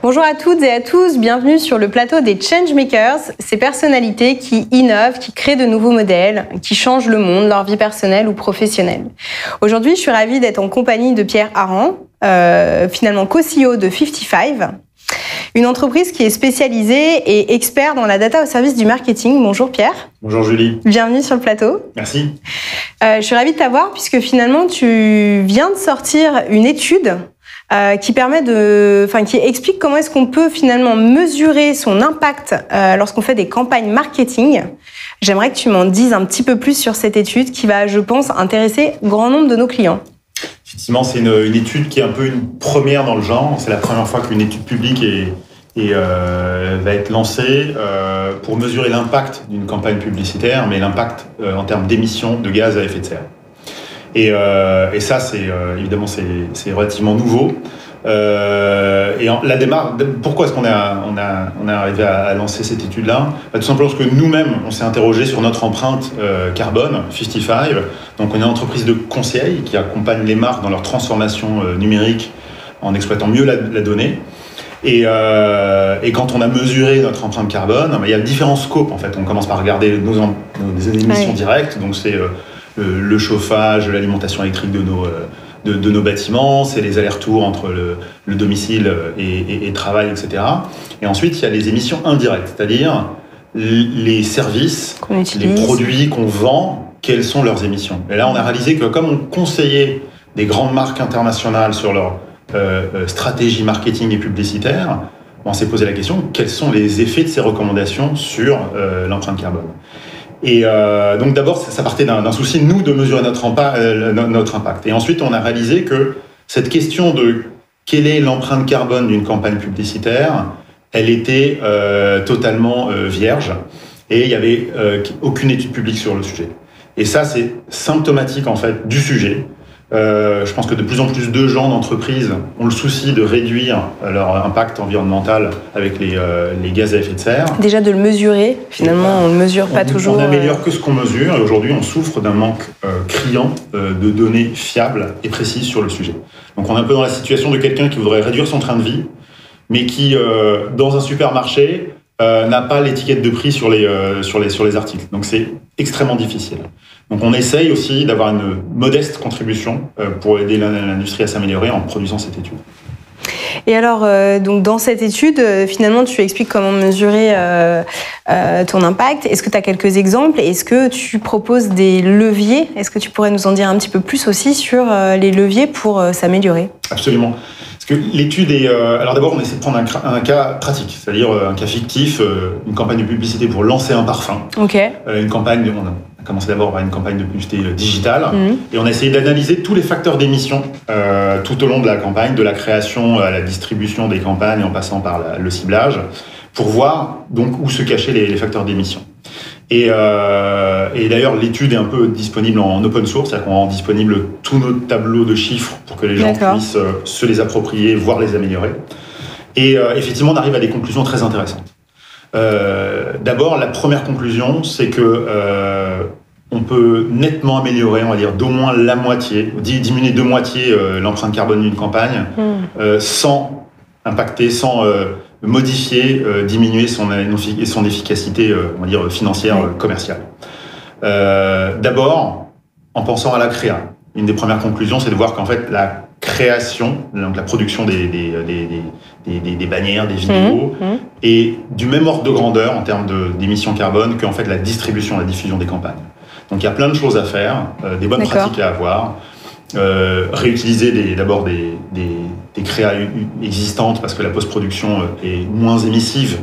Bonjour à toutes et à tous, bienvenue sur le plateau des Changemakers, ces personnalités qui innovent, qui créent de nouveaux modèles, qui changent le monde, leur vie personnelle ou professionnelle. Aujourd'hui, je suis ravie d'être en compagnie de Pierre Harand, finalement co-CEO de 55, une entreprise qui est spécialisée et expert dans la data au service du marketing. Bonjour Pierre. Bonjour Julie. Bienvenue sur le plateau. Merci. Je suis ravie de t'avoir puisque finalement tu viens de sortir une étude qui explique comment est-ce qu'on peut finalement mesurer son impact lorsqu'on fait des campagnes marketing. J'aimerais que tu m'en dises un petit peu plus sur cette étude qui va, je pense, intéresser grand nombre de nos clients. Effectivement, c'est une étude qui est un peu une première dans le genre. C'est la première fois qu'une étude publique va être lancée pour mesurer l'impact d'une campagne publicitaire, mais l'impact en termes d'émissions de gaz à effet de serre. Et ça, évidemment, c'est relativement nouveau. La démarche, pourquoi est-ce qu'on est arrivé à lancer cette étude-là ? Tout simplement parce que nous-mêmes, on s'est interrogé sur notre empreinte carbone, 55. Donc, on est une entreprise de conseil qui accompagne les marques dans leur transformation numérique en exploitant mieux la donnée. Et quand on a mesuré notre empreinte carbone, il y a différents scopes, en fait. On commence par regarder nos émissions directes. Donc, c'est le chauffage, l'alimentation électrique de nos bâtiments, c'est les allers-retours entre le domicile et travail, etc. Et ensuite, il y a les émissions indirectes, c'est-à-dire les services, les produits qu'on vend, quelles sont leurs émissions. Et là, on a réalisé que comme on conseillait des grandes marques internationales sur leur stratégie marketing et publicitaire, on s'est posé la question, quels sont les effets de ces recommandations sur l'empreinte carbone ? Et donc d'abord, ça partait d'un souci, nous, de mesurer notre impact. Et ensuite, on a réalisé que cette question de quelle est l'empreinte carbone d'une campagne publicitaire, elle était totalement vierge. Et il n'y avait aucune étude publique sur le sujet. Et ça, c'est symptomatique, en fait, du sujet. Je pense que de plus en plus de gens d'entreprises ont le souci de réduire leur impact environnemental avec les gaz à effet de serre. Déjà de le mesurer, finalement, on ne le mesure pas toujours. On n'améliore que ce qu'on mesure, et aujourd'hui on souffre d'un manque criant de données fiables et précises sur le sujet. Donc on est un peu dans la situation de quelqu'un qui voudrait réduire son train de vie, mais qui, dans un supermarché, n'a pas l'étiquette de prix sur les articles. Donc c'est extrêmement difficile. Donc on essaye aussi d'avoir une modeste contribution pour aider l'industrie à s'améliorer en produisant cette étude. Et alors, donc dans cette étude, finalement, tu expliques comment mesurer ton impact. Est-ce que tu as quelques exemples ? Est-ce que tu proposes des leviers ? Est-ce que tu pourrais nous en dire un petit peu plus aussi sur les leviers pour s'améliorer ? Absolument. Parce que l'étude est... alors d'abord, on essaie de prendre un cas pratique, c'est-à-dire un cas fictif, une campagne de publicité pour lancer un parfum. Ok. Une campagne, on a commencé d'abord par une campagne de publicité digitale, et on a essayé d'analyser tous les facteurs d'émission tout au long de la campagne, de la création à la distribution des campagnes, en passant par le ciblage, pour voir donc où se cachaient les facteurs d'émission. Et d'ailleurs, l'étude est un peu disponible en open source, c'est-à-dire qu'on rend disponible tous nos tableaux de chiffres pour que les gens puissent se les approprier, voire les améliorer. Et effectivement, on arrive à des conclusions très intéressantes. D'abord, la première conclusion, c'est que on peut nettement améliorer, on va dire d'au moins la moitié, diminuer de moitié l'empreinte carbone d'une campagne, sans impacter, sans modifier, diminuer son efficacité, on va dire financière, commerciale. D'abord, en pensant à la créa. Une des premières conclusions, c'est de voir qu'en fait la création, donc la production des bannières, des vidéos, est du même ordre de grandeur en termes d'émissions carbone qu'en fait la distribution, la diffusion des campagnes. Donc il y a plein de choses à faire, des bonnes pratiques à avoir, réutiliser d'abord des créas existantes parce que la post-production est moins émissive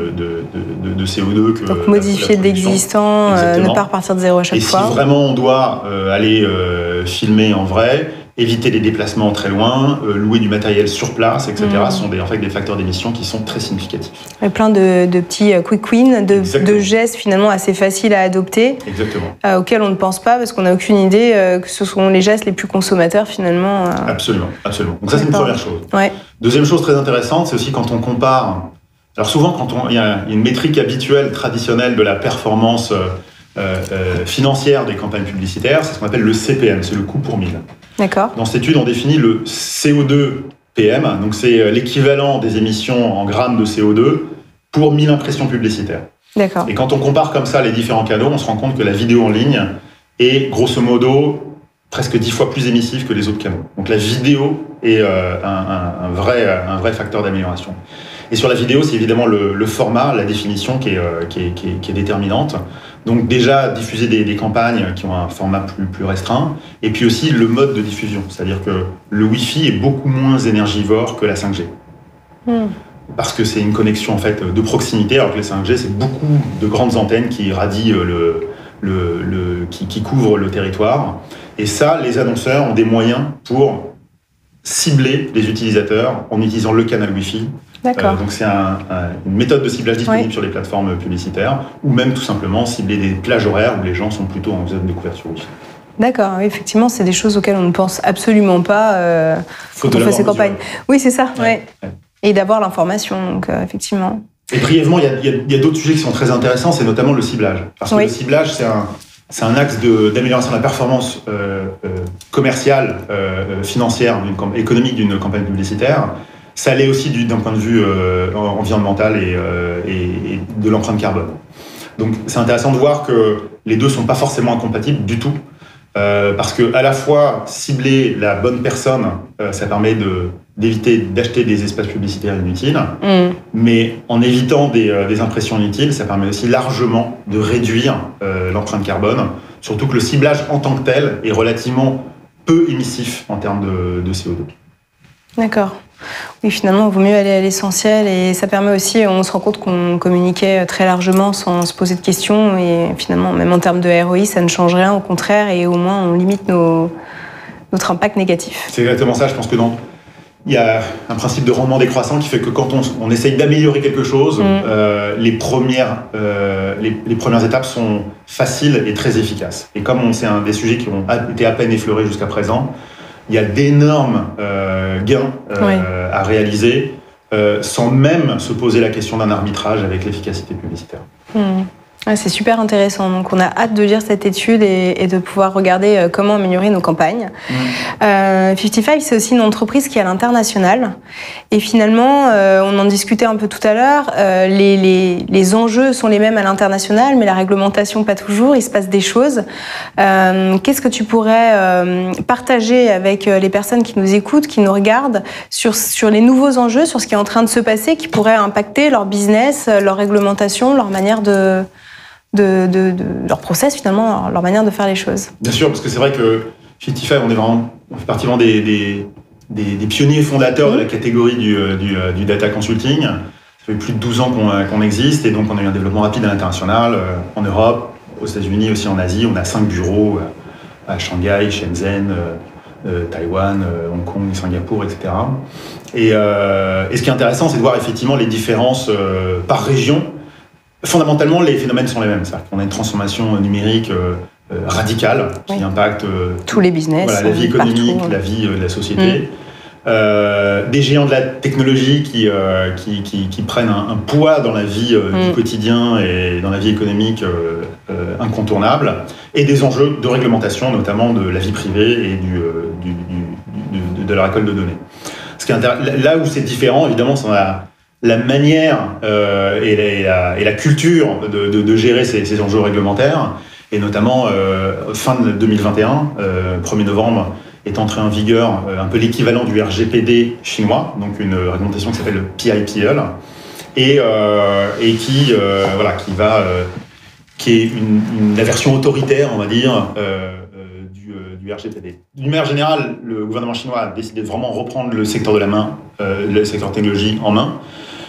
de CO2 que donc modifier de l'existant, ne pas repartir de zéro à chaque fois. Et si vraiment on doit aller filmer en vrai, éviter les déplacements très loin, louer du matériel sur place, etc. sont en fait des facteurs d'émission qui sont très significatifs. Il y a plein de petits quick wins, de gestes finalement assez faciles à adopter, auxquels on ne pense pas parce qu'on n'a aucune idée que ce sont les gestes les plus consommateurs finalement. Absolument. Donc ça c'est une première chose. Ouais. Deuxième chose très intéressante, c'est aussi quand on compare. Alors souvent quand il y a une métrique habituelle, traditionnelle de la performance financière des campagnes publicitaires, c'est ce qu'on appelle le CPM, c'est le coût pour 1000. D'accord. Dans cette étude, on définit le CO2 PM. Donc c'est l'équivalent des émissions en grammes de CO2 pour 1000 impressions publicitaires. D'accord. Et quand on compare comme ça les différents canaux, on se rend compte que la vidéo en ligne est grosso modo presque 10 fois plus émissif que les autres canaux. Donc la vidéo est un vrai facteur d'amélioration. Et sur la vidéo, c'est évidemment le format, la définition qui est déterminante. Donc déjà, diffuser des campagnes qui ont un format plus restreint. Et puis aussi le mode de diffusion. C'est-à-dire que le Wi-Fi est beaucoup moins énergivore que la 5G. Parce que c'est une connexion en fait de proximité, alors que les 5G, c'est beaucoup de grandes antennes qui radient qui couvrent le territoire. Et ça, les annonceurs ont des moyens pour cibler les utilisateurs en utilisant le canal Wi-Fi. D'accord. Donc c'est une méthode de ciblage disponible sur les plateformes publicitaire, ou même tout simplement cibler des plages horaires où les gens sont plutôt en zone de couverture Wi-Fi. D'accord, oui, effectivement, c'est des choses auxquelles on ne pense absolument pas quand on fait ces campagnes. Oui, c'est ça, ouais. Et d'avoir l'information, donc effectivement. Et brièvement, il y a d'autres sujets qui sont très intéressants, c'est notamment le ciblage. Parce que le ciblage, c'est un axe d'amélioration de la performance commerciale, financière, économique d'une campagne publicitaire. Ça l'est aussi d'un point de vue environnemental et de l'empreinte carbone. Donc c'est intéressant de voir que les deux ne sont pas forcément incompatibles du tout. Parce que à la fois cibler la bonne personne, ça permet d'éviter d'acheter des espaces publicitaires inutiles, mais en évitant des impressions inutiles, ça permet aussi largement de réduire l'empreinte carbone, surtout que le ciblage en tant que tel est relativement peu émissif en termes de CO2. D'accord. Oui, finalement, il vaut mieux aller à l'essentiel et ça permet aussi, on se rend compte qu'on communiquait très largement sans se poser de questions et finalement, même en termes de ROI, ça ne change rien, au contraire, et au moins on limite notre impact négatif. C'est exactement ça, je pense que il y a un principe de rendement décroissant qui fait que quand on essaye d'améliorer quelque chose, les premières étapes sont faciles et très efficaces. Et comme c'est un des sujets qui ont été à peine effleurés jusqu'à présent, il y a d'énormes gains à réaliser sans même se poser la question d'un arbitrage avec l'efficacité publicitaire. C'est super intéressant. Donc, on a hâte de lire cette étude et de pouvoir regarder comment améliorer nos campagnes. 55, c'est aussi une entreprise qui est à l'international. Et finalement, on en discutait un peu tout à l'heure, les enjeux sont les mêmes à l'international, mais la réglementation pas toujours, il se passe des choses. Qu'est-ce que tu pourrais partager avec les personnes qui nous écoutent, qui nous regardent, sur les nouveaux enjeux, sur ce qui est en train de se passer, qui pourrait impacter leur business, leur réglementation, leur manière de leur process, finalement, leur manière de faire les choses. Bien sûr, parce que c'est vrai que 55, on fait partie des pionniers fondateurs de la catégorie du data consulting. Ça fait plus de 12 ans qu'on existe et donc on a eu un développement rapide à l'international, en Europe, aux États-Unis, aussi en Asie. On a 5 bureaux à Shanghai, Shenzhen, Taïwan, Hong Kong, Singapour, etc. Et ce qui est intéressant, c'est de voir effectivement les différences par région. Fondamentalement, les phénomènes sont les mêmes. C'est-à-dire qu'on a une transformation numérique radicale qui impacte tous les business, la vie économique, partout, la vie de la société. Des géants de la technologie qui prennent un poids dans la vie du quotidien et dans la vie économique incontournable, et des enjeux de réglementation, notamment de la vie privée et de la récolte de données. Là où c'est différent, évidemment, c'est la manière et la culture de gérer ces enjeux réglementaires, et notamment fin de 2021, 1er novembre, est entré en vigueur un peu l'équivalent du RGPD chinois, donc une réglementation qui s'appelle le PIPL, et qui est la version autoritaire, on va dire, du RGPD. D'une manière générale, le gouvernement chinois a décidé de vraiment reprendre le secteur de la main, le secteur technologie en main,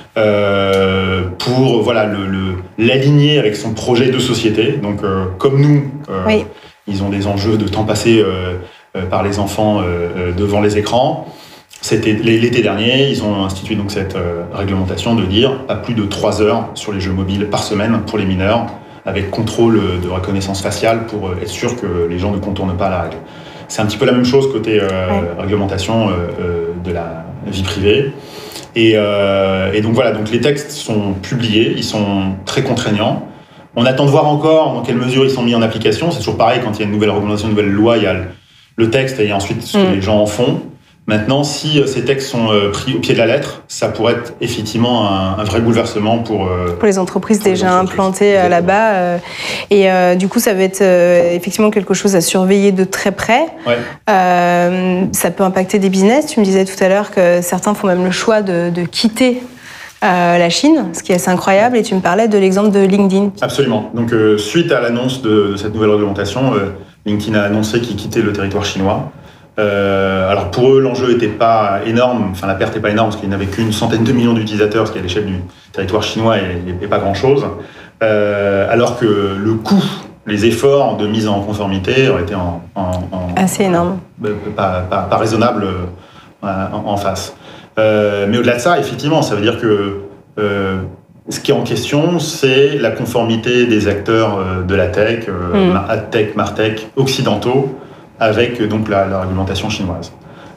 pour l'aligner avec son projet de société. Donc, comme nous, ils ont des enjeux de temps passé par les enfants devant les écrans. C'était l'été dernier, ils ont institué donc cette réglementation de dire pas plus de 3 heures sur les jeux mobiles par semaine pour les mineurs, avec contrôle de reconnaissance faciale pour être sûr que les gens ne contournent pas la règle. C'est un petit peu la même chose côté réglementation de la vie privée. Et donc voilà, donc les textes sont publiés, ils sont très contraignants. On attend de voir encore dans quelle mesure ils sont mis en application. C'est toujours pareil, quand il y a une nouvelle réglementation, une nouvelle loi, il y a le texte et ensuite ce que les gens en font. Maintenant, si ces textes sont pris au pied de la lettre, ça pourrait être effectivement un vrai bouleversement pour les entreprises déjà implantées là-bas. Et du coup, ça va être effectivement quelque chose à surveiller de très près. Ouais. Ça peut impacter des business. Tu me disais tout à l'heure que certains font même le choix de quitter la Chine, ce qui est assez incroyable. Et tu me parlais de l'exemple de LinkedIn. Absolument. Donc, suite à l'annonce de cette nouvelle réglementation, LinkedIn a annoncé qu'il quittait le territoire chinois. Alors pour eux, l'enjeu n'était pas énorme, enfin la perte n'est pas énorme parce qu'il n'avait qu'une centaine de millions d'utilisateurs, ce qui à l'échelle du territoire chinois n'est pas grand-chose. Alors que le coût, les efforts de mise en conformité auraient été assez énorme, pas raisonnable en face. Mais au-delà de ça, effectivement, ça veut dire que ce qui est en question, c'est la conformité des acteurs de la tech, AdTech, MarTech, occidentaux, avec donc la réglementation chinoise.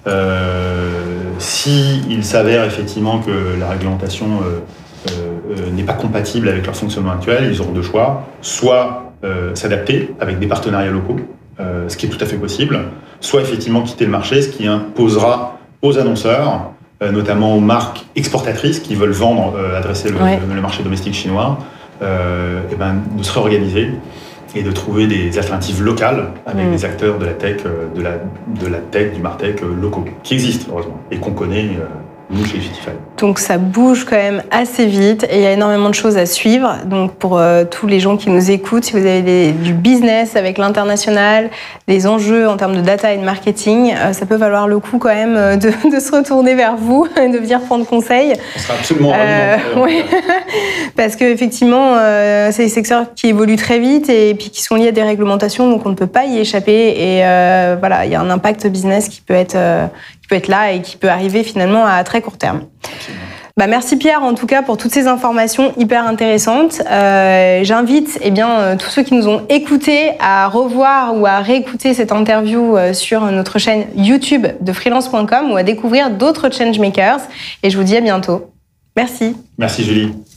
S'il s'avère effectivement que la réglementation n'est pas compatible avec leur fonctionnement actuel, ils auront deux choix. Soit s'adapter avec des partenariats locaux, ce qui est tout à fait possible, soit effectivement quitter le marché, ce qui imposera aux annonceurs, notamment aux marques exportatrices qui veulent vendre, adresser le marché domestique chinois, de se réorganiser et de trouver des alternatives locales avec des acteurs de la tech, de la tech, du MarTech locaux, qui existent heureusement, et qu'on connaît, nous, chez Fitify. Donc ça bouge quand même assez vite et il y a énormément de choses à suivre. Donc pour tous les gens qui nous écoutent, si vous avez du business avec l'international, des enjeux en termes de data et de marketing, ça peut valoir le coup quand même de se retourner vers vous et de venir prendre conseil. On sera absolument oui. Parce qu'effectivement, c'est des secteurs qui évoluent très vite et puis qui sont liés à des réglementations, donc on ne peut pas y échapper. Et voilà, il y a un impact business qui peut être là et qui peut arriver finalement à très court terme. Merci Pierre en tout cas pour toutes ces informations hyper intéressantes. J'invite tous ceux qui nous ont écoutés à revoir ou à réécouter cette interview sur notre chaîne YouTube de freelance.com ou à découvrir d'autres changemakers. Et je vous dis à bientôt. Merci. Merci Julie.